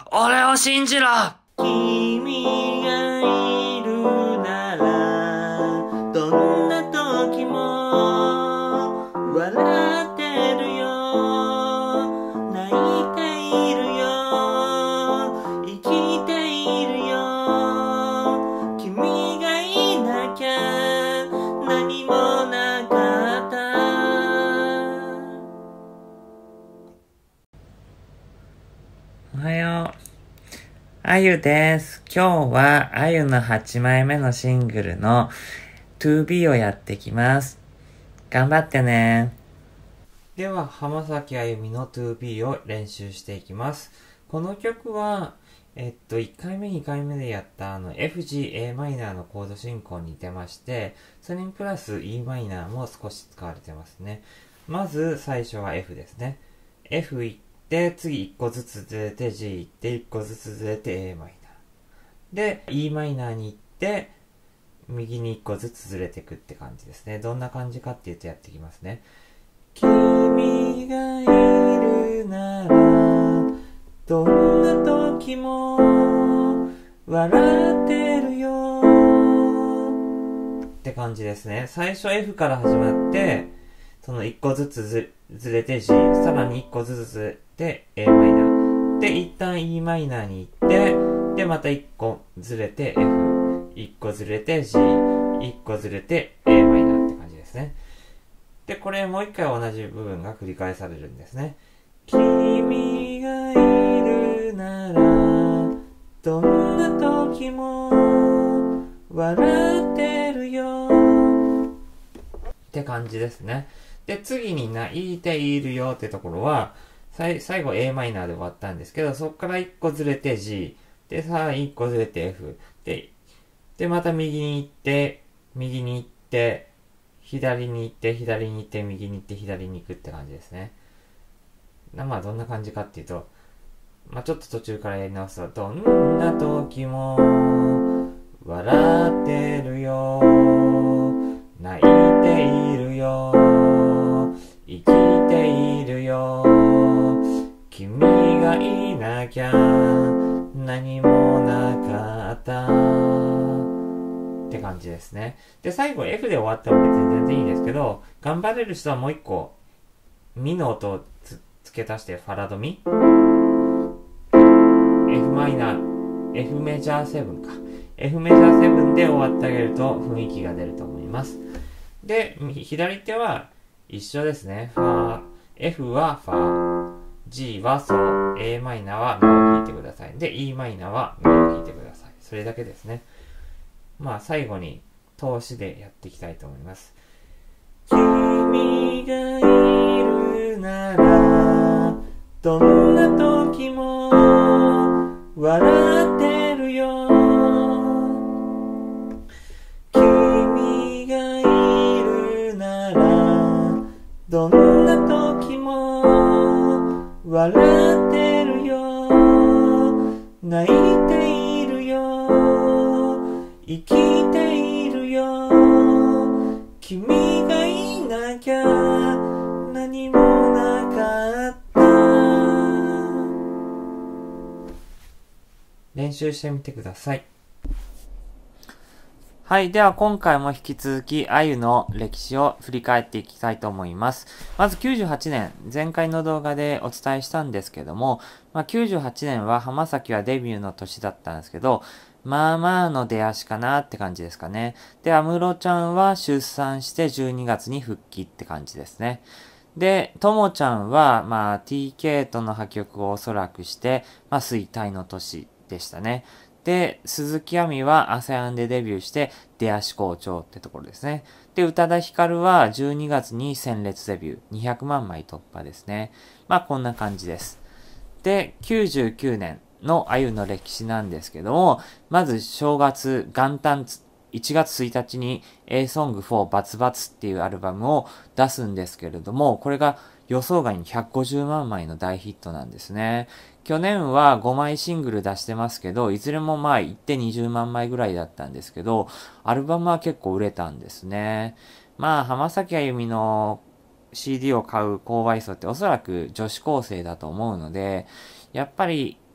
俺を信じろ。 君がいるならどんな時も笑ってるよ、泣いているよ、生きているよ。君がいなきゃ何もなかった。 おはよう。あゆです。今日はあゆの8枚目のシングルの To Be をやってきます。頑張ってね。では、浜崎あゆみの To Be を練習していきます。この曲は、1回目2回目でやったFG、Am のコード進行に似てまして、それにプラス Em も少し使われてますね。まず最初は F ですね。F 行って、次1個ずつずれて G 行って、1個ずつずれて Am。で、Em に行って、右に1個ずつずれていくって感じですね。どんな感じかっていうとやっていきますね。君がいるならどんな時も笑ってるよって感じですね。最初 F から始まって、その1個ずつずれて G、さらに1個ずつずれて Am。で、一旦 Em に行って、で、また1個ずれて F、1個ずれて G、1個ずれて Am って感じですね。で、これもう一回同じ部分が繰り返されるんですね。君がいるならどんな時も笑ってるよって感じですね。で、次に泣いているよってところは、最後 Am で終わったんですけど、そこから1個ずれて G、で、さらに1個ずれて F、で、また右に行って、右に行って、左に行って、左に行って、右に行って、左に行くって感じですね。まあ、どんな感じかっていうと、まあ、ちょっと途中からやり直すと、どんな時も、笑ってるよ、泣いているよ、生きているよ、君がいなきゃ、何もなかった。って感じですね。で、最後 F で終わっても別に全然いいんですけど、頑張れる人はもう一個、ミの音を付け足してファラドミ F マイナー、F メジャー7か。F メジャー7で終わってあげると雰囲気が出ると思います。で、左手は一緒ですね。ファー、F はファー、G はソ、A マイナーはミを弾いてください。で、E マイナーはミを弾いてください。それだけですね。まあ最後に通しでやっていきたいと思います。君がいるならどんな時も笑ってるよ、君がいるならどんな時も笑ってるよ、泣いているよ、生きているよ、君がいなきゃ何もなかった。練習してみてください。はい。では今回も引き続きあゆの歴史を振り返っていきたいと思います。まず98年、前回の動画でお伝えしたんですけども、98年は浜崎はデビューの年だったんですけど、まあまあの出足かなって感じですかね。で、安室ちゃんは出産して12月に復帰って感じですね。で、ともちゃんは、TK との破局をおそらくして、衰退の年でしたね。で、鈴木亜美は ASEAN でデビューして出足好調ってところですね。で、宇多田ヒカルは12月に鮮烈デビュー。200万枚突破ですね。こんな感じです。で、99年のあゆの歴史なんですけども、まず正月元旦1月1日に A-Song4 バツバツっていうアルバムを出すんですけれども、これが予想外に150万枚の大ヒットなんですね。去年は5枚シングル出してますけど、いずれも行って20万枚ぐらいだったんですけど、アルバムは結構売れたんですね。浜崎あゆみの CD を買う購買層っておそらく女子高生だと思うので、やっぱり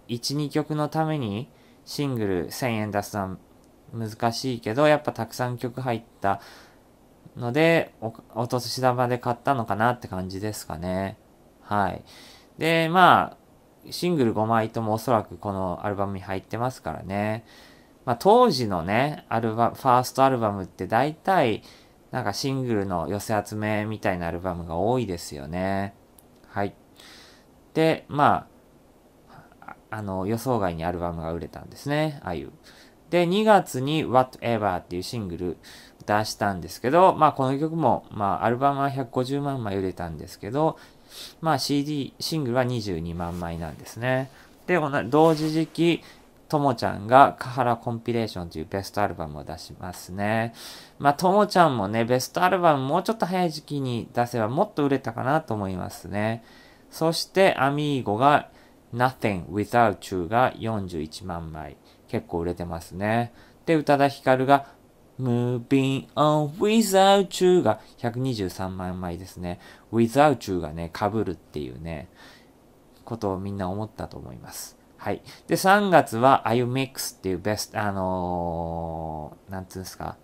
1、2曲のためにシングル1000円出すのは難しいけど、やっぱたくさん曲入ったので、お年玉で買ったのかなって感じですかね。はい。で、まあ、シングル5枚ともおそらくこのアルバムに入ってますからね。まあ当時のね、ファーストアルバムって大体、なんかシングルの寄せ集めみたいなアルバムが多いですよね。はい。で、まあ、予想外にアルバムが売れたんですね。ああいう。で、2月に Whatever っていうシングル出したんですけど、まあこの曲も、まあアルバムは150万枚売れたんですけど、まあ CD、シングルは22万枚なんですね。で、同時時期、ともちゃんがカハラコンピレーションというベストアルバムを出しますね。まあともちゃんもね、ベストアルバムもうちょっと早い時期に出せばもっと売れたかなと思いますね。そしてアミーゴが Nothing Without You が41万枚。結構売れてますね。で、宇多田ヒカルが Moving on Without You が123万枚ですね。Without You がね、被るっていうね、ことをみんな思ったと思います。はい。で、3月は Are You Mix っていうベスト、なんつうんですか。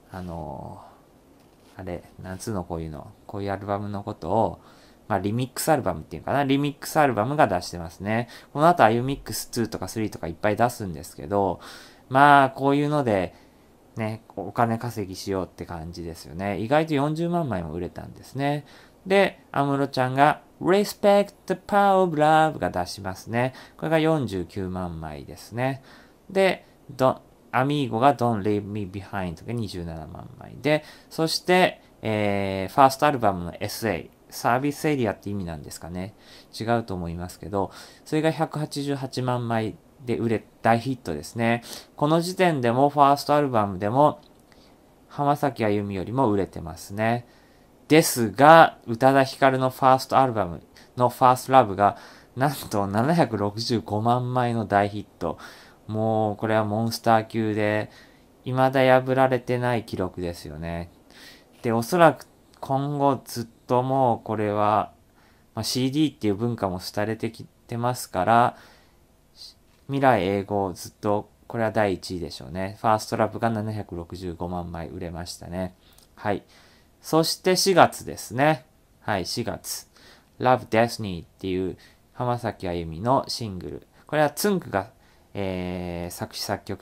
あれ、なんつうのこういうの。こういうアルバムのことを、まあ、リミックスアルバムっていうかな。リミックスアルバムが出してますね。この後、Are You Mix 2とか3とかいっぱい出すんですけど、まあ、こういうので、ね、お金稼ぎしようって感じですよね。意外と40万枚も売れたんですね。で、安室ちゃんが Respect the Power of Love が出しますね。これが49万枚ですね。で、アミーゴが Don't Leave Me Behind が27万枚で、そして、ファーストアルバムの SA、サービスエリアって意味なんですかね。違うと思いますけど、それが188万枚で大ヒットですね。この時点でもファーストアルバムでも浜崎あゆみよりも売れてますね。ですが、宇多田ヒカルのファーストアルバムのファーストラブがなんと765万枚の大ヒット。もうこれはモンスター級で未だ破られてない記録ですよね。で、おそらく今後ずっともうこれは、CD っていう文化も廃れてきてますから、未来永劫ずっとこれは第1位でしょうね。ファーストラブが765万枚売れましたね。はい。そして4月ですね。はい、4月。Love Destiny っていう浜崎あゆみのシングル。これはつんくが、作曲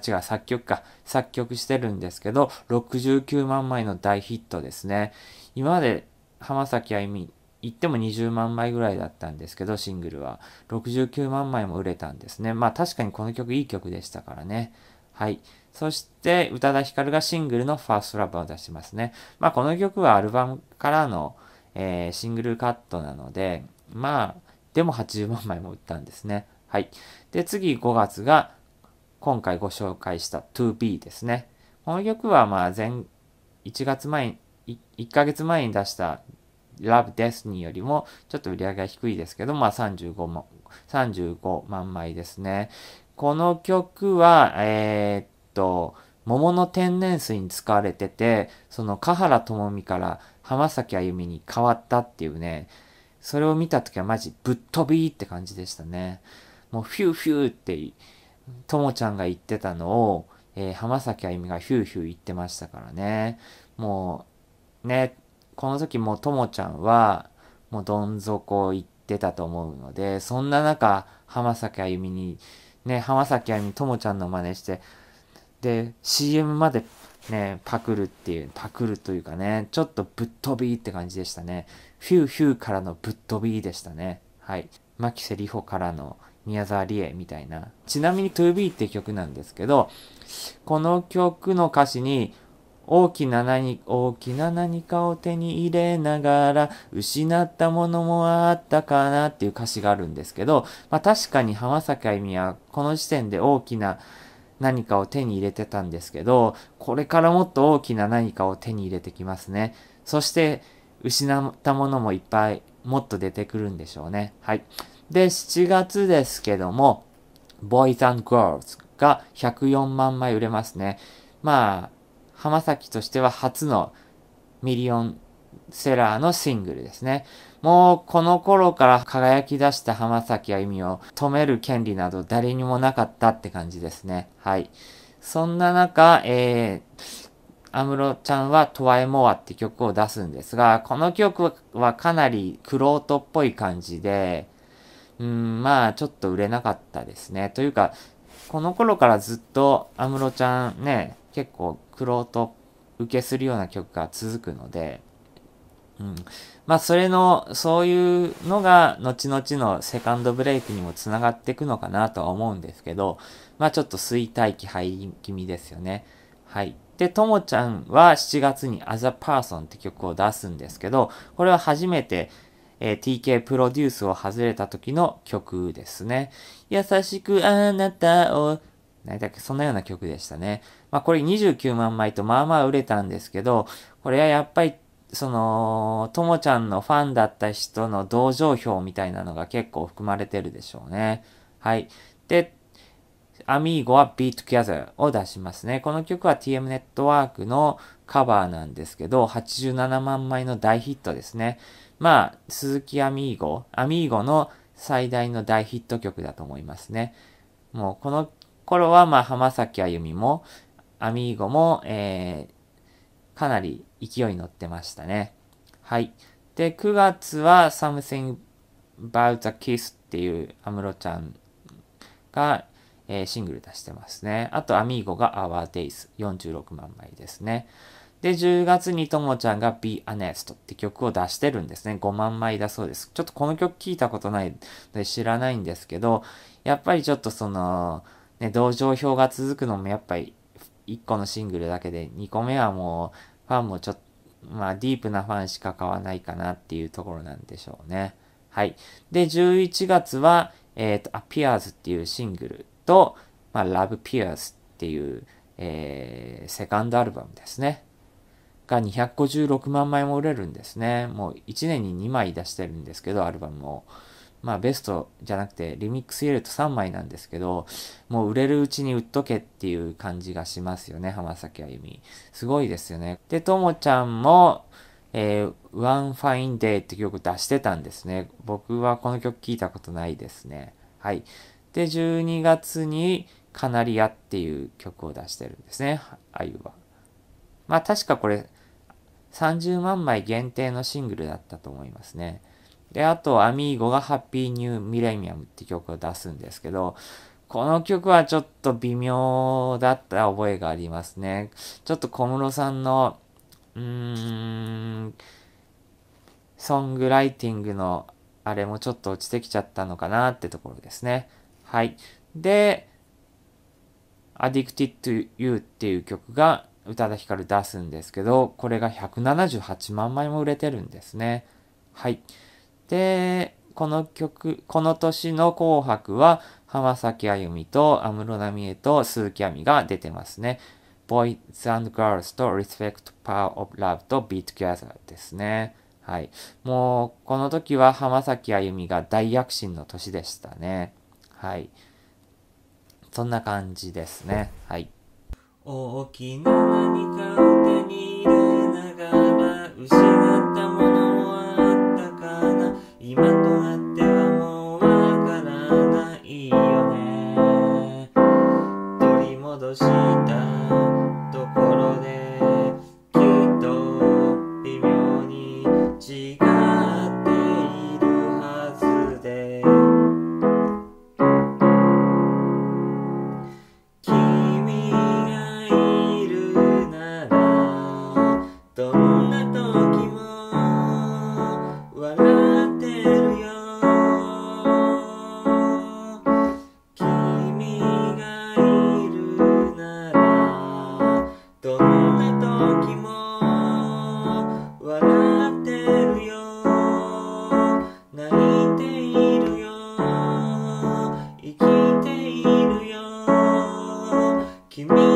してるんですけど、69万枚の大ヒットですね。今まで浜崎あゆみ言っても20万枚ぐらいだったんですけど、シングルは。69万枚も売れたんですね。まあ確かにこの曲いい曲でしたからね。はい。そして、宇多田ヒカルがシングルのファーストラブを出しますね。まあこの曲はアルバムからの、シングルカットなので、まあ、でも80万枚も売ったんですね。はい。で、次5月が、今回ご紹介した 2B ですね。この曲はまあ1月前に、1ヶ月前に出した Love Destiny よりもちょっと売り上げが低いですけど、まあ35万枚ですね。この曲は、桃の天然水に使われてて、その華原朋美から浜崎あゆみに変わったっていうね、それを見たときはマジぶっ飛びって感じでしたね。もうフューフューってともちゃんが言ってたのを、浜崎あゆみがヒューヒュー言ってましたからね。もう、ね、この時もともちゃんは、もうどん底言ってたと思うので、そんな中、浜崎あゆみに、ね、浜崎あゆみともちゃんの真似して、で、CM までね、パクるというかね、ちょっとぶっ飛びって感じでしたね。フューフューからのぶっ飛びでしたね。はい。牧瀬里穂からの宮沢りえみたいな。ちなみに 2B って曲なんですけど、この曲の歌詞に、大きな何かを手に入れながら、失ったものもあったかなっていう歌詞があるんですけど、まあ確かに浜崎あゆみはこの時点で大きな何かを手に入れてたんですけど、これからもっと大きな何かを手に入れてきますね。そして、失ったものもいっぱいもっと出てくるんでしょうね。はい。で、7月ですけども、Boys and Girls が104万枚売れますね。まあ、浜崎としては初のミリオンセラーのシングルですね。 もうこの頃から輝き出した浜崎あゆみを止める権利など誰にもなかったって感じですね。はい。そんな中、安室ちゃんはトワエモアって曲を出すんですが、この曲はかなり玄人っぽい感じで、まあちょっと売れなかったですね。というか、この頃からずっと安室ちゃんね、結構玄人受けするような曲が続くので、まあそういうのが後々のセカンドブレイクにもつながっていくのかなとは思うんですけど、まあちょっと衰退期入り気味ですよね。はい。で、ともちゃんは7月に As a Person って曲を出すんですけど、これは初めて、TK プロデュースを外れた時の曲ですね。優しくあなたを、何だっけ、そんなような曲でしたね。まあこれ29万枚とまあまあ売れたんですけど、これはやっぱりともちゃんのファンだった人の同情票みたいなのが結構含まれてるでしょうね。はい。で、アミーゴは Be Together を出しますね。この曲は TM ネットワークのカバーなんですけど、87万枚の大ヒットですね。まあ、鈴木アミーゴの最大の大ヒット曲だと思いますね。もうこの頃はまあ浜崎あゆみも、アミーゴも、かなり勢いに乗ってましたね。はい。で、9月は Something About a Kiss っていう安室ちゃんが、シングル出してますね。あと、アミーゴが Our Days 46万枚ですね。で、10月にともちゃんが Be Honest って曲を出してるんですね。5万枚だそうです。ちょっとこの曲聞いたことないので知らないんですけど、やっぱりちょっと同情票が続くのもやっぱり1個のシングルだけで、2個目はもう、ファンもちょっと、まあ、ディープなファンしか買わないかなっていうところなんでしょうね。はい。で、11月は、Appears っていうシングルと、まあ、Love Peers っていう、セカンドアルバムですね。が256万枚も売れるんですね。もう1年に2枚出してるんですけど、アルバムを。まあベストじゃなくてリミックス入れると3枚なんですけど、もう売れるうちに売っとけっていう感じがしますよね、浜崎あゆみ。すごいですよね。で、ともちゃんも、One Fine Day って曲出してたんですね。僕はこの曲聞いたことないですね。はい。で、12月にカナリアっていう曲を出してるんですね、あゆは。まあ確かこれ30万枚限定のシングルだったと思いますね。で、あと、アミーゴがハッピーニューミレニアムって曲を出すんですけど、この曲はちょっと微妙だった覚えがありますね。ちょっと小室さんの、ソングライティングのあれもちょっと落ちてきちゃったのかなってところですね。はい。で、Addicted to You っていう曲が宇多田ヒカル出すんですけど、これが178万枚も売れてるんですね。はい。で、この年の紅白は浜崎あゆみと安室奈美恵と鈴木亜美が出てますね。Boys and Girls と Respect Power of Love と Be Together ですね。はい。もう、この時は浜崎あゆみが大躍進の年でしたね。はい。そんな感じですね。はい。 大きな何かを手に入れながら失ったものはあったかな。今となってはもうわからないよね。取り戻したところできっと微妙に違っているはずで、君がいるならどんな時も笑ってるよ。君がいるならどんな時も笑ってるよ。泣いているよ。生きているよ。君